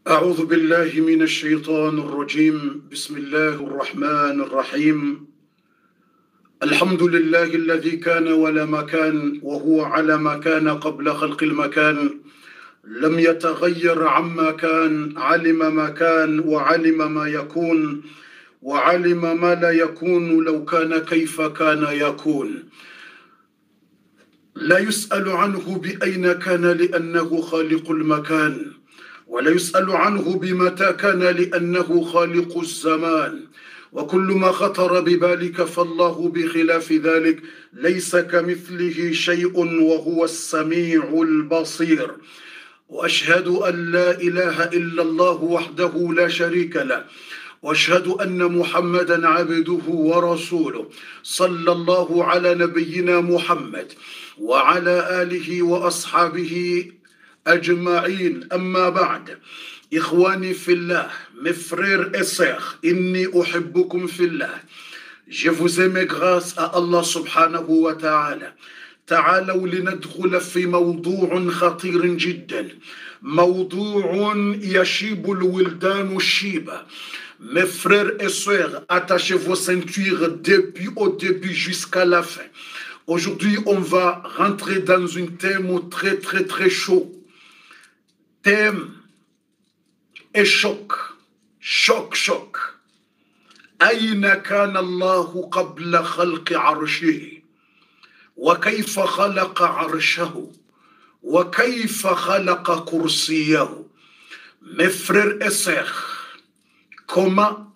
أعوذ بالله من الشيطان الرجيم. بسم الله الرحمن الرحيم. الحمد لله الذي كان ولا مكان، وهو على ما كان قبل خلق المكان، لم يتغير عما كان، علم ما كان وعلم ما يكون وعلم ما لا يكون لو كان كيف كان يكون. لا يسأل عنه بأين كان لأنه خالق المكان، ولا يسأل عنه بمتى كان لأنه خالق الزمان. وكل ما خطر ببالك فالله بخلاف ذلك، ليس كمثله شيء وهو السميع البصير. وأشهد أن لا إله إلا الله وحده لا شريك له، وأشهد أن محمدا عبده ورسوله، صلى الله على نبينا محمد وعلى آله وأصحابه أجمعين. أما بعد، إخواني في الله, mes frères et sœurs, inni uhibbukum fillah, je vous aime grâce à Allah subhanahu wa ta'ala. تعالوا لندخل في موضوع خطير جدا، موضوع يشيب الولدان الشيبة. Mes frères et sœurs, attachez vos ceintures depuis au début jusqu'à la fin. Aujourd'hui, on va rentrer dans un thème très très très chaud. Thème et choc. Choc. أين كان الله قبل خلق عرشه؟ وكيف خلق عرشه؟ وكيف خلق كرسيه؟ Mes frères et sœurs, comment,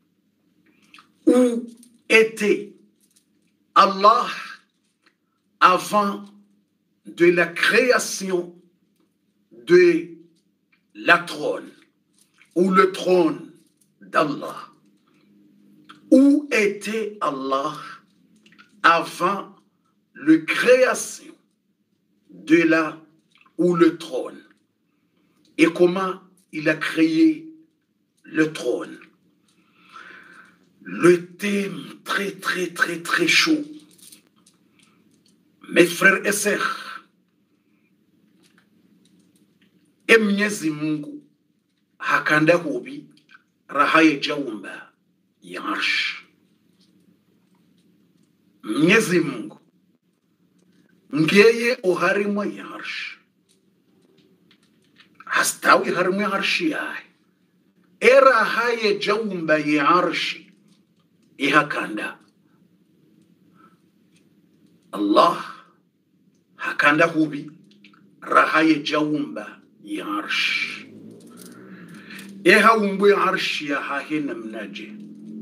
où était Allah avant de la création de la trône ou le trône d'Allah? Où était Allah avant la création de la ou le trône? Et comment il a créé le trône? Le thème très très très très chaud. Mes frères et sœurs, Mwenyezi Mungu hakanda hubi rahaye jaumba ya arsh. Mwenyezi Mungu ngeye uharimwa ya arsh, hastawi harimwa ya arshi yae, rahaye jaumba ya arshi ihakanda. Allah hakanda hubi rahaye jaumba ya arsh, umbu ya arshi ya hahina mnaje,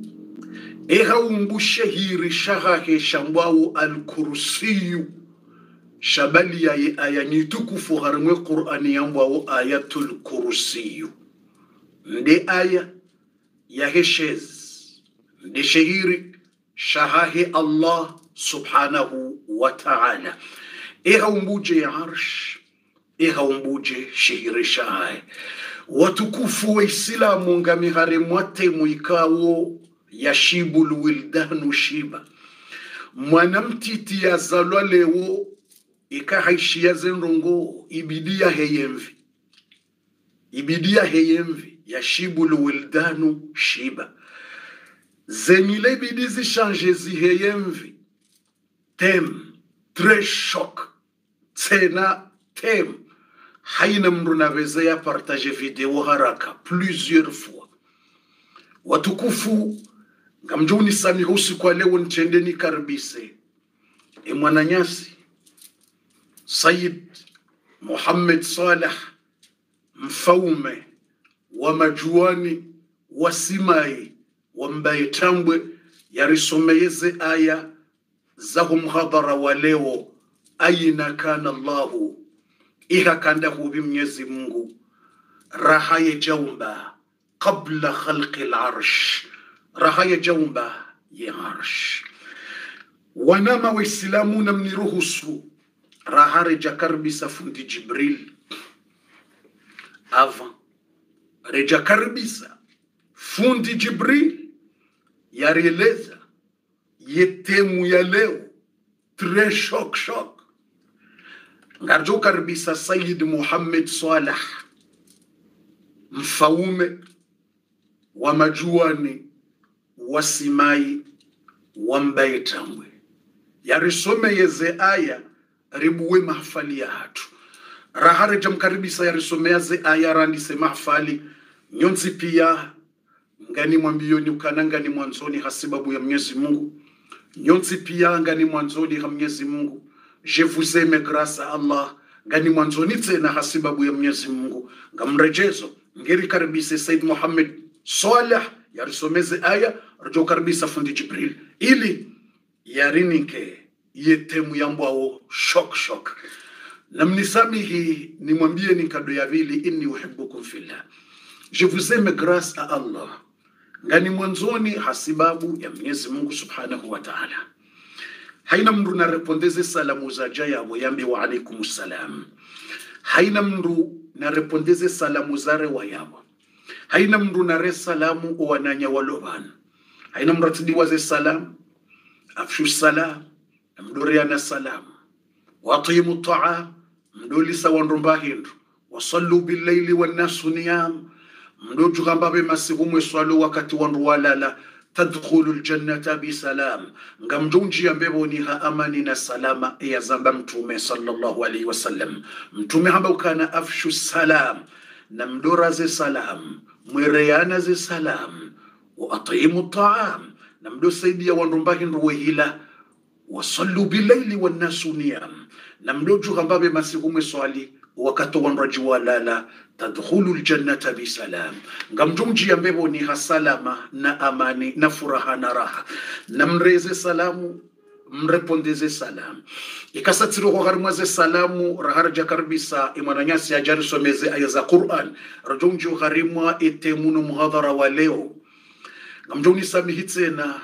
umbu shahiri shahahe shambawu al-kursiyu, shabali ya aya nitukufu harimwe Qur'ani yambawu ayatul kursiyu. Nde aya ya heshez, nde shahiri shahahe Allah subhanahu wa ta'ala. Umbuje ya arsh, umbuje shahiri shahahe. Watukufu wa Islamu ngami harimwate muikawo yashibul wildanu shiba. Mwanamtiti ya zalwa lewo ikahaishia zenrongo ibidia heyemvi yashibul wildanu shiba. Zenile bidizi change zi heyemvi. Thème très choc. Tsena thème. Haina mrunaweza ya partage video haraka plusieurs fois. Watukufu ngamjuni samihusi kwa leo ntendeni karbise. Mwananyasi Sayyid Muhammad Saleh mfaume wa majuani wa Simai wa Mbaitambwe yarisomeyeze aya za mhadhara wa leo. Aina kana Allahu, ihakanda hubi Mwenyezi Mungu rahaye jaumba qabla khalqi al-arsh, rahaye jaumba ya arsh. Wanama wa Islamu na mniruhusu rahare jakarbisa fundi Jibril avant rejakarbisa fundi Jibril yarieleza yetemu ya leo très choc. Ngarjo karbisa Sayyid Muhammad Saleh mfaume wa majuani wasimai wambaitangwe yarisome yeze aya ribuwe mahafali ya hatu rahare jamkaribisa yarisome yaze aya randise mahafali nyonzi pia ngani mwambiyoni ukana ngani mwanzoni hasibabu ya Mwenyezi Mungu nyonzi pia ngani mwanzoni ha Mwenyezi Mungu je vous aime grâce à Allah ngani mwanzoni tena hasibabu ya Mwenyezi Mungu ngamrejezo ngeri karibise Said Muhammad Saleh yarisomeze aya rjo karibisa fundi Jibril ili yarinike yetemu yambwao shok na mnisamihi nimwambie ni kado ya vili inni uhibbukum fillah je vous aime grâce à Allah ngani mwanzoni hasibabu ya Mwenyezi Mungu Subhanahu wa Ta'ala haina mndu na repondeze salamu za jaya wayambi wa alaikumus salam haina mndu na repondeze salamu zare wayawa haina mndu na re salamu wananya waloban haina mratidi waze salam afshu salam mduriana salam watimu ta'a mdoli sawandumba hindu wasallu bil layli wan nasu niyam mdoju kamba be masihumwe swalo wakati wandu walala tadkhulu aljannata bisalam ngamjunji ambebo ni ha amani na salama ya zamba mtume sallallahu alayhi wasallam mtume hamba ukana afshu salam na mdoraze salam mwereana ze salam wa atimu ta'am na mdo saidia wandumba hindu wehila wasallu bilayli wan nasu niyam na mdoju kamba be masihumwe swali wakati wanraji walala tadkhulu aljannata bisalam ngamjunji ambebo ni hasalama na amani na furaha na raha na mreze salamu mrepondeze salam ikasatiro kwa harimwaze salamu raharja karbisa imananyasi ajari someze aya za Qur'an rajunji harimwa etemunu muhadhara wa leo ngamjuni samihi tena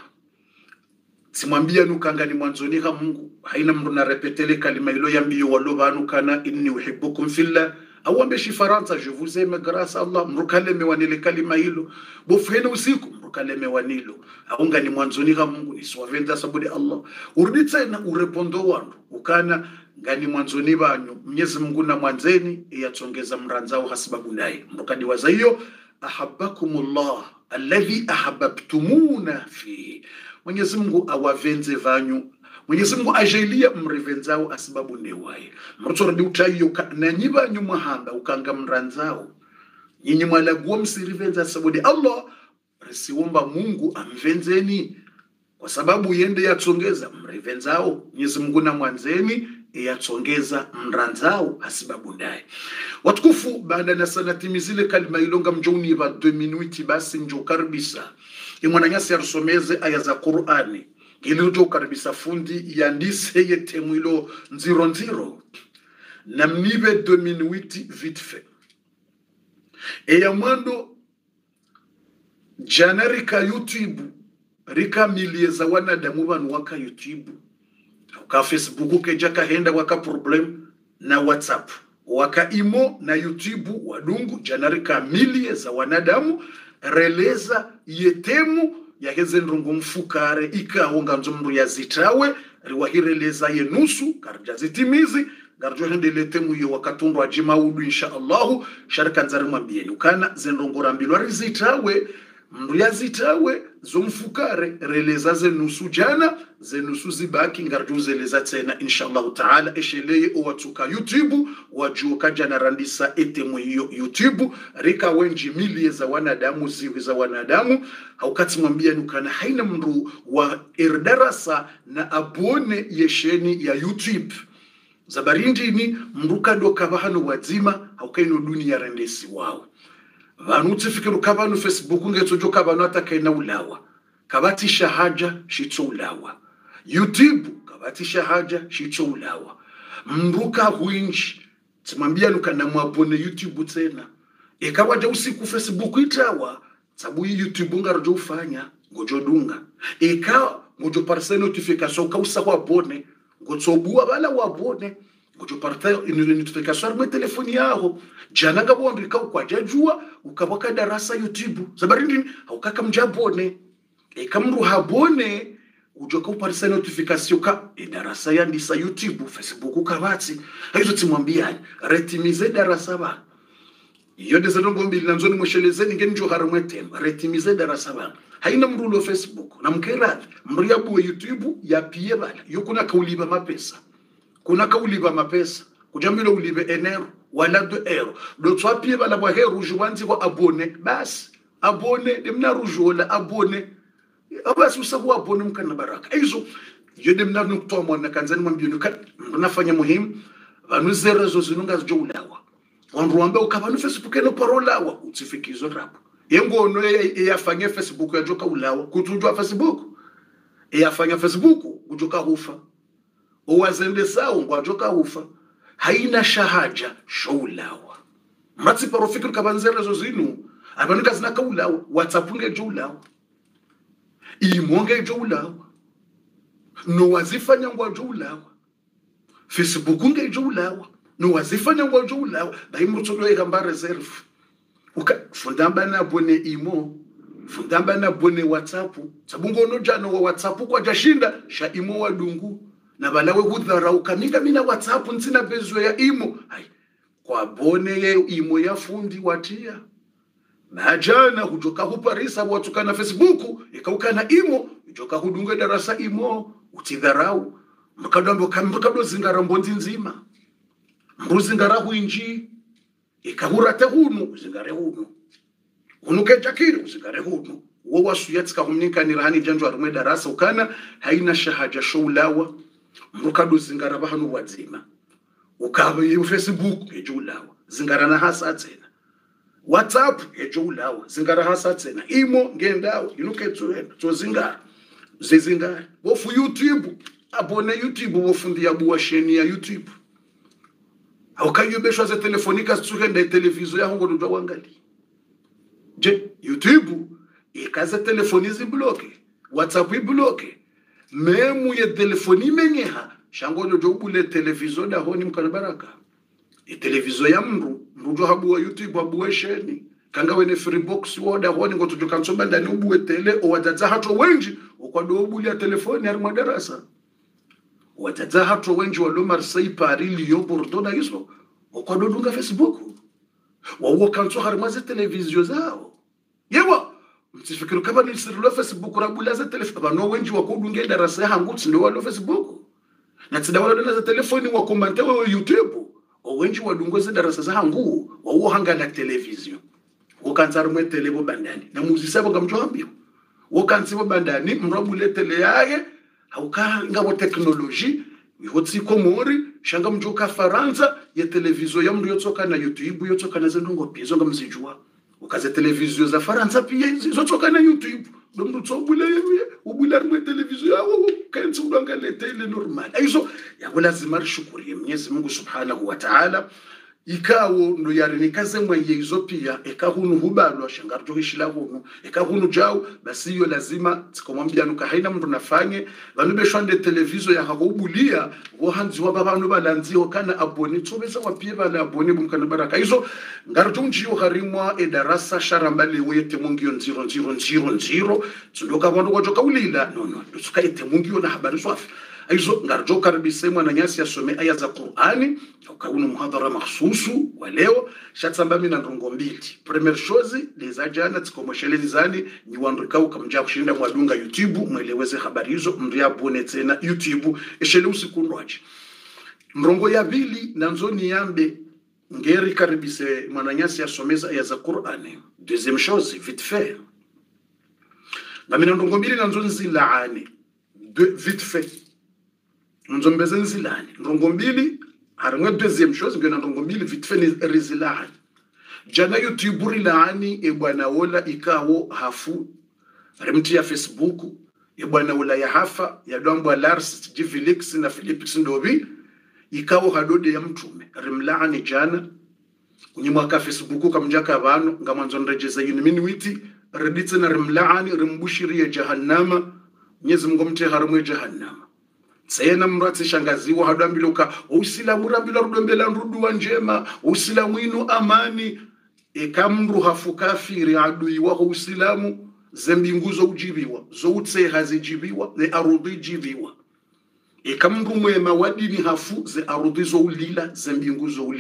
simwambia nukanga ni mwanzoni ha Mungu haina mndu na repetele kalima ilo yambiyo walobanu kana inni uhibbukum fillah awambe shifaransa je vous aime grâce à Allah mrukaleme wanile kalima hilo bofene usiku mrukaleme wanilo aunga ni mwanzoni ha Mungu niswavenda sabude Allah urudi tena urepondo wandu ukana ngani mwanzoni banyu Mwenyezi Mungu na mwanzeni yatsongeza mranzao hasibabu naye mrukadi waza hiyo ahabbakumullah alladhi ahabbtumuna fi Mwenyezi Mungu awavenze vanyu Mwenyezi Mungu ajelia mrivenzao asibabu newaye mrutsora diutayo na nyiba nyuma hamba ukanga mranzao nyinyi mwalaguwa msirivenza sabudi Allah resiomba Mungu amvenzeni kwa sababu yende yatsongeza mrivenzao Mwenyezi Mungu na mwanzeni yatsongeza mranzao asibabu ndaye watukufu baada na sanatimizile kalima ilonga mjoni ba 2 minuti basi njo karbisa imwananyasi yarusomeze aya za Qur'ani ilijo karibisa fundi yandise yetemu ilo nziro na mnibe 2 minuti vite fait ya mwando janarika YouTube rika milieza wanadamu banu waka YouTube waka Facebook keja kahenda waka problem na WhatsApp waka imo na YouTube wadungu janarika milieza wanadamu releza yetemu ya heze ndungu mfukare ikahonga nzumru ya zitawe riwahireleza yenusu karja zitimizi garjo hendele temu yo wakatundu ajimaudu insha Allahu sharika nzari mwambieni ukana zendongora mbilwa rizitawe mru ya zitawe zumfukare releza zenusu jana zenusu zibaki ngarjo zeleza tena insha Allahu taala esheleye owatuka YouTube wajuka jana randisa etemu hiyo YouTube rika wenji milie za wanadamu ziwi za wanadamu haukati mwambia nukana haina mru wa irdarasa na abone yesheni ya YouTube zabarindi ni mruka do kabahano wazima haukaino dunia rendesi wao vanuti fikiru kabanu Facebook ngetojo kabanu atakaina ulawa kabati shahaja shito ulawa YouTube kabati shahaja shito ulawa mruka huinji timambia nukana mwabone YouTube tena ikawaja usiku Facebook itawa sabu YouTube ngarjo ufanya ngojo dunga ngojo parse notification kausa wabone ngotsobua bala wabone ngojo parse notification mu telefoni yao jana ngabondika kwa jajua ukabaka darasa YouTube sabarindi haukaka mjabone ikamru habone ujoka parse notification ka darasa yandisa YouTube Facebook ukabati hizo timwambia retimize darasa ba yode zalongo mbili nanzoni mweshelezeni ngenjo haramwe tema retimize darasa bana haina mrulo Facebook na mkerad mriabu wa YouTube ya pie bala yokuna kauliba mapesa kuna kauliba mapesa kujambilo ulibe enero wala €2 do twapie bala bwa heru juwanzi ko abone bas abone demna rujola abone abasi usabu abone mkana baraka hizo yode mna nukutwa mwana kanzani mwambiyonu nafanya muhimu anuzera zo zinunga zijolawa wanruambe ukabanu Facebook eno parolawa utifikizo rapo yengono yafanya Facebook yajoka ulawa kutujwa Facebook yafanya Facebook ujoka hufa owazende sawo ngwajoka hufa haina shahaja sholawa matsi parofikiri kabanzera zo zinu abanika zinaka ulawa WhatsApp ngejolawa imonge jolawa no wazifanya ngwajolawa Facebook ngejolawa no wazifanya ngwajolawa bayimutsulo ekamba reserve fundamba na bone imo fundamba na bone WhatsApp sabungo no jana wa WhatsApp kwa jashinda sha imo wa dungu na balawe kudharau kaninga mina WhatsApp ntsina bezwe ya imo hai kwa bone ye imo ya fundi watia na jana kujoka huparisa watukana Facebook ikaukana imo ujoka hudunga darasa imo utidharau mkado zingara mbonzi nzima mbuzingara huinji ikahurate hunu zingare hunu unuke jakiri zingare hunu wo wasuyatska humnika nirani janjo arumwe darasa ukana haina shahaja sholawa mukado zingara bahanu wazima ukaba yu Facebook ejulawa zingara na hasa tena WhatsApp ejulawa zingara hasa tena imo ngendawo inuke to zingara zingara wofu YouTube abone YouTube wofundi yabuwa sheni ya YouTube aukayubeshwa za telefonika tsuke nda televizo ya hongo ndo wangali je YouTube ikaza telefonizi bloke WhatsApp bloke memu ya telefoni menyeha shango ndo ubule televizo da honi mkanabaraka televizo ya mrujo habu wa YouTube habu sheni kanga wene free box woda honi ngo tujukansoba ndani ubuwe tele owadaza hato wenji ukwado ubule ya telefoni ya madarasa wataza hato wenji walo Marseille Paris Lyon Bordeaux na hizo ukwadodunga Facebook wawo kanso harmaze televizio zao yewa mtifikiru kama ni sirilo Facebook rabulaza telefoni bano wenji wakodunga darasa hangutsi ndo walo Facebook na tidawala na telefoni wakomante wa YouTube wenji wadungoze darasa za hangu wawo hangala televizio ukanzara mwe telebo bandani na muzisaba ngamjwambio ukansibo bandani mrabule tele yaye hauka ngabo teknoloji yotsi komori shanga mjoka Faransa ya televizo ya mndu yotsoka na YouTube yotsoka na zendongo pizo ngamzijua ukaze televizo za Faransa pia zotsoka na YouTube ndo mndu tsobule ubula mwe televizo yawo kanzi udangale tele normal aizo ya lazima rishukuri Mwenyezi Mungu Subhanahu wa Ta'ala ikawo ndo yarinikaze mwe yezo pia ekahunu hubalwa shangarjo hishila hunu ekahunu jao basi yo lazima tsikomwambia nuka haina mndu nafanye banu beshwande televizo ya hakubulia wo hanzi wa babanu balanzi okana abone tsobeza wapie bala abone bumkana baraka izo ngarjo njiyo harimwa edarasa sharambale wete mungio 000 tsundoka bandu kwajoka ulila no tsukaite mungio na habari swafi aizo ngarjo karibise mwana nyasi asome aya za Qur'ani ukauna muhadhara mahsusu wa leo shatsamba mina ndongo mbili premier chose les ajana tsikomoshelezani ni wandrika ukamja kushinda mwadunga YouTube mweleweze habari hizo mria bone tena YouTube eshele usikundwaje ndongo ya bili nanzoni yambe ngeri karibise mwana nyasi asomeza aya za Qur'ani deuxième chose vite fait na mina ndongo mbili nanzoni zilaani vite fait nzombeze nzilani ndongo mbili harimwe deuxième chose ngena ndongo mbili vite fait rizilani jana YouTube rilani bwana wola ikawo hafu rimti ya Facebook bwana wola ya hafa ya dombo Lars Jivilix na Philipix ndobi ikawo hadode ya mtume rimlaani jana kunyi mwaka Facebook kamjaka abantu ngamanzo nrejeza yini witi reditse na rimlaani rimbushiri ya jahannama Mwenyezi Mungu mte harimwe jahannama Sena mratsi shangaziwa hadambiluka usilamu rambila rudombela nrudu njema usilamu inu amani ekamru hafu kafiri adui wa usilamu zembinguzo ujibiwa zoutse hazijibiwa le arudi jibiwa ekamru mwema wadini hafu ze arudi zo ulila zembinguzo ulila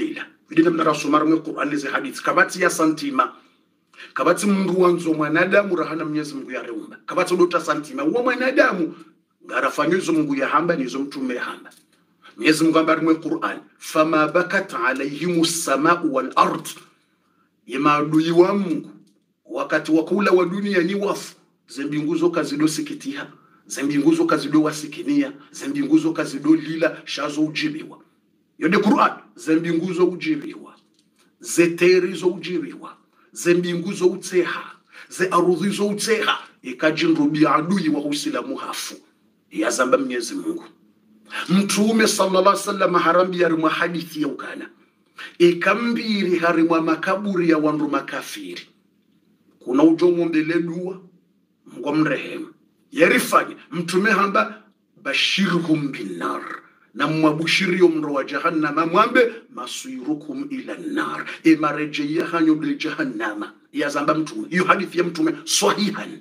vidina mnarasomara mwe Qur'ani ze hadith kabati ya santima kabati mundu wanzo mwanadamu rahana Mwenyezi Mungu ya reumba kabati dota santima uwa mwanadamu ngarafanyo izo Mungu ya hamba nizo mtume hamba Mwenyezi Mungu ambari mwe Qur'an fama bakat alayhimus samau wal ard yemadui wa Mungu wakati wakula wa dunia ni wafu zembinguzo kazido sikitiha zembinguzo kazido wasikinia zembinguzo kazido lila shazo ujibiwa yode Qur'an zembinguzo ujibiwa zeterizo ujibiwa zembinguzo utseha ze arudhizo utseha ikajinrubi adui wa Uislamu hafu ya zamba Mwenyezi Mungu Mtume sallallahu alaihi wasallam harambi ya rumwa hadithi ya ukana ikambiri harimwa makaburi ya wandu makafiri kuna ujongo mbele dua Mungu mrehemu yarifanye Mtume hamba bashirukum binnar na mwabushiri umro wa jahannama mwambe masuirukum ila nar marejeya hanyo de jahannama ya zamba Mtume hiyo hadithi ya Mtume sahihan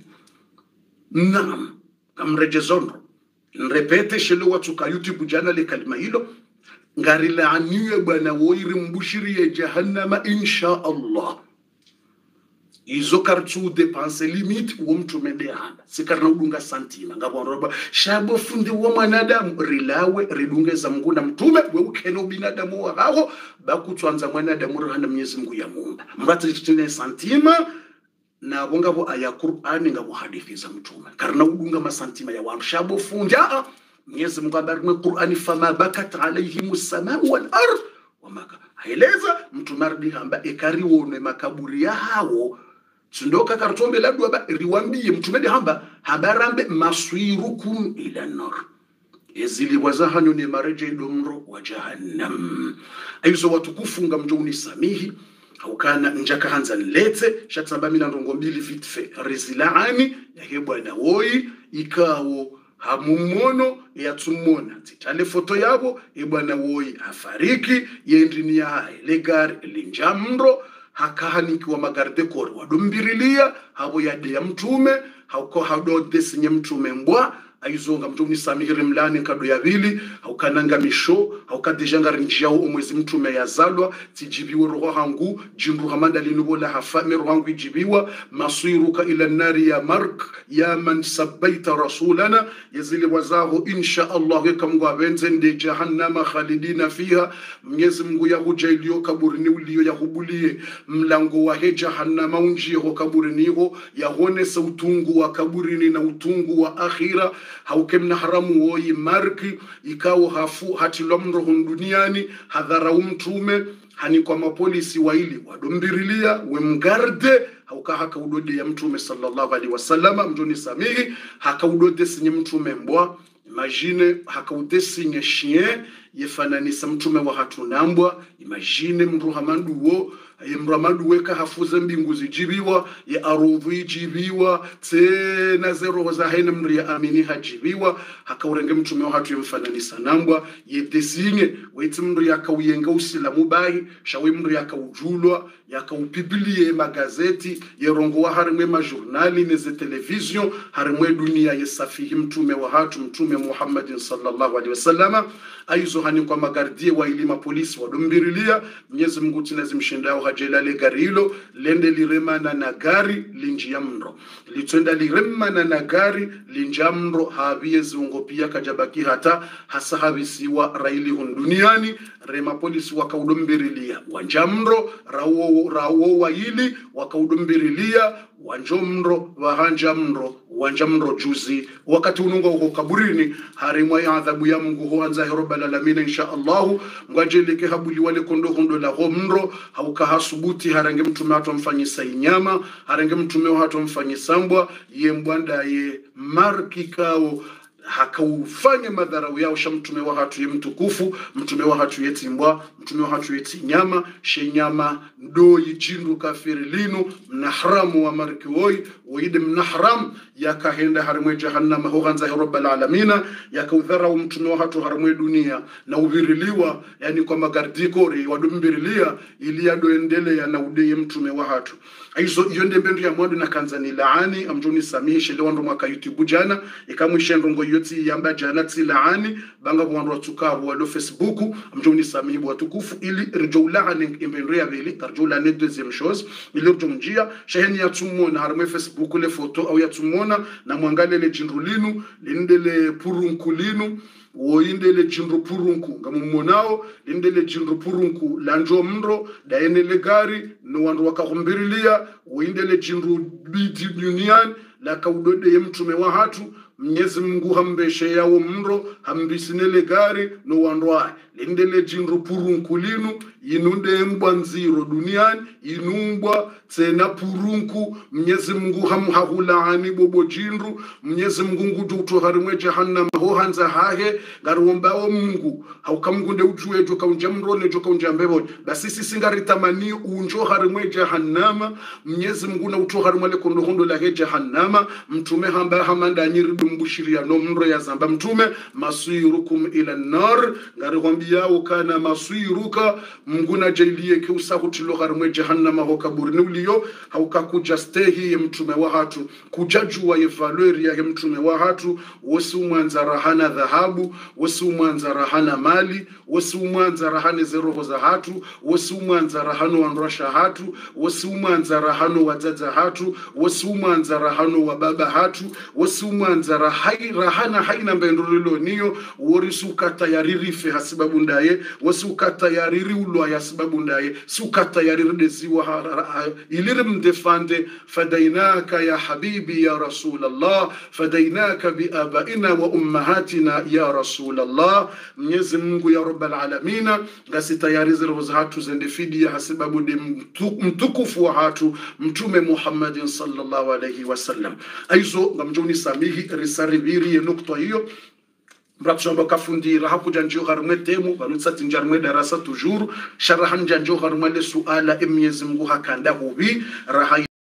naam kamrejezono nrepete shelo watu ka YouTube jana le kalima hilo ngarila aniwe bwana woiri mbushiri ya jahannama insha Allah izo kartu depense limite uwo Mtume de handa sikarna udunga santima ngabonroba shabo fundi wa mwanadamu rilawe ridungeza Mungu na Mtume we ukeno binadamu wa hao bakutwanza mwanadamu rahana Mwenyezi Mungu ya Muumba mbati tune santima na ngabo aya Qur'ani ngabo hadithi za Mtume karna udunga masantima ya wandu shabo fundi Mwenyezi Mungu ambari mwe Qur'ani fama bakat alayhimus samau wal ard wamaka haeleza Mtume ardi hamba ekari wone makaburi ya hao Sundoka kartombe labdu waba riwambie Mtume de hamba habarambe maswirukum ila nar ezili wazahanyo ni mareje domro wa jahannam aizo watukufunga mjoni samihi haukana njaka hanza nlete shatsamba mina ndongo mbili vitfe rezilaani yake bwana woi ikawo hamumuono yatumona titale foto yabo bwana woi afariki yendrini ya legar linjamro hakahaniki wa magarde kore wadumbirilia habo yade ya Mtume hauko hado desinye Mtume mbwa aizonga Mtume samihiri mlani kado ya vili haukananga misho haukadejanga rinjao omwezi Mtume yazalwa tijibiwa roho hangu jindu hamanda linubola hafame roho hangu ijibiwa masiruka ila nari ya mark ya man sabbaita rasulana yazili wazaho insha Allah yekamgu abenzende jahannama khalidina fiha Mwenyezi Mungu ya hujailio kaburini ulio ya hubulie mlango wa jahannama unjie ho kaburini ho yahonesa utungu wa kaburini na utungu wa akhira haukemna haramu woi marki ikawo hafu hatilomro duniani hadhara Mtume hani kwa mapolisi waili wadombirilia wemgarde hauka haka udode ya Mtume sallallahu alaihi wasallam mjoni samihi haka udode sinye Mtume mbwa imagine haka udesinye chien yefananisa Mtume wa hatunambwa imagine mruhamandu wo mramadu weka hafuza mbingu zijibiwa ya arudhi jibiwa tena zero za haina mri ya amini hajibiwa hakaurenge Mtume wa hatu yemfananisa nambwa yedesinye weti mri ya kauyenga usilamu bahi shawe mri ya kaujulwa ya kaupibilie magazeti yerongo wa harimwe majurnali neze television harimwe dunia yesafihi Mtume wa hatu Mtume Muhammadin sallallahu alaihi wasallama aizo hani kwa magardie wa ilima polisi wadumbirilia Mwenyezi Mungu tinazimshindao hajelale garilo lende liremana na gari linjiyamro litwenda liremana na gari linjamro habiye zungo pia kajabaki hata hasahabisiwa raili duniani rema polisi wakaudumbirilia wanjamro rawo waili wakaudumbirilia wanjomro wahanjamro wanjamro juzi wakati ununga uko kaburini harimwa ya adhabu ya Mungu huanza Rabbal alamin insha Allah ngwajeleke habuli wale kondo la homro hauka hasubuti harange Mtume watu mfanyisa inyama harange Mtume watu mfanyisambwa ye mbwanda ye marki kao hakaufanya madharau yao sha Mtume wa hatu ye mtukufu Mtume wa hatu yetimbwa Mtume wa hatu yetinyama shenyama ndoi jindu kafiri linu mnahramu wa marki woi waide mnahram yakahenda harimwe jahannama huanza Rabbal alamin yakaudharau Mtume wa hatu harimwe dunia na uviriliwa yani kwa magardikori wadumbirilia ili yadoendele ya naudeye Mtume wa hatu aizo yonde mbendu ya mwandu na kanzani laani amjoni samihi shele wandu mwaka YouTube jana ikamwishe ndongo yoti yamba janati laani banga bwandu tukabu wa Facebook mjoni samihi watukufu ili rjowlaani imbenria vili rjowlaani deuxième chose ili rjomjia sheheni ya tumona harme Facebook le photo au ya tumona na mwangale le jindulinu lindele purunkulinu woindele jinru purunku ngamumonao lindele jinru purunku lanjo mro daenele gari no wandu wakakumbirilia woindele jinru biti union la kaudode mtume wa hatu Mwenyezi Mungu hambeshe yao mro hambisinele gari no wandwa lindele jinru purunku linu inunde mbwanziro duniani inumbwa tena purunku Mwenyezi Mungu hamhahulaani bobo jinru Mwenyezi Mungu ngutu harimwe jahannam ho hanza hahe garuombao Mungu haukamgunde ujue joka unjamrone joka unjambebo basi sisi ngaritamani unjo harimwe jahannama Mwenyezi Mungu na uto harimwe le kondo la jahannama mtume hamba hamanda nyiridu mbushiria no mro ya zamba mtume masirukum ila nar garuombia ukana masiruka Mungu na jailie kiusa hutilo harimwe jahannama ho kaburini uliyo haukakuja stehi mtume wa hatu kujajua ye valeur ya mtume wa hatu wasi umwanza rahana dhahabu wasi umwanza rahana mali wasi umwanza rahane zeroho za hatu wasi umwanza rahano wanrasha hatu wasi umwanza rahano wazaza hatu wasi umwanza rahano wa baba hatu wasi umwanza rahana haina mbendurilo niyo worisu katayarirife hasibabu ndaye wasi ukatayariri ulwa ya sababu ndaye sukatayariri deziwa iliri mdefande fadainaka ya habibi ya Rasulallah fadainaka biabaina wa ummahatina ya Rasulallah Mwenyezi Mungu ya Rabbal Alamina ngasi tayarize roho za hatu zende fidia hasibabu de mtukufu wa hatu mtume Muhammadin sallallahu alayhi wasallam aizo ngamjoni samihi risaribiri nukta hiyo Mrapshamba kafundira hakuja njio harumwe temu Vanutsati njarumwe darasa tujuru Sharahan janjo harumwe le suala Mwenyezi Mungu hakanda hubi Rahai